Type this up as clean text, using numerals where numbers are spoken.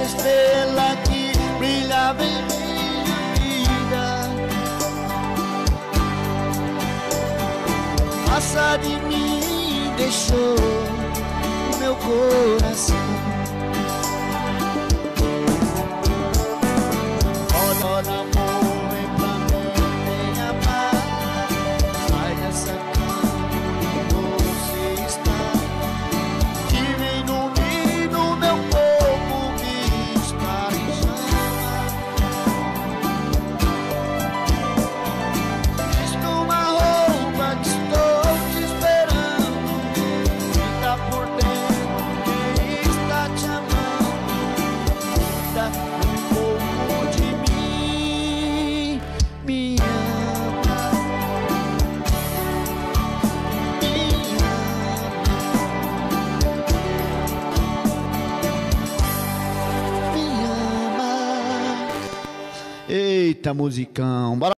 estrela que brilhava em minha vida passa de mim, deixou o meu coração. Roda amor, vem pra mim, venha paz. Sai dessa cama que você está. Que vem unir no meu corpo que está em chama. Veste uma roupa que estou te esperando. Fica por dentro quem está te amando. Dá um pouco de mim, me ama, me ama, me ama. Eita, musicão, bora.